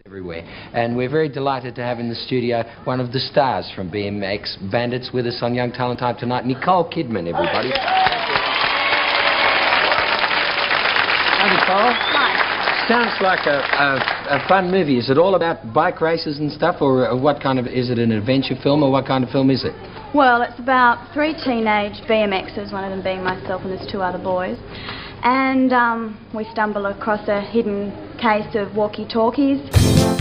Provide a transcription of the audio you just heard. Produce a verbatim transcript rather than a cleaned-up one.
everywhere. And we're very delighted to have in the studio one of the stars from B M X Bandits with us on Young Talent Time tonight, Nicole Kidman, everybody. Hi, Nicole. Hi. Sounds like a, a, a fun movie. Is it all about bike races and stuff, or what kind of, is it an adventure film, or what kind of film is it? Well, it's about three teenage B M Xers, one of them being myself, and there's two other boys. And um, we stumble across a hidden case of walkie-talkies.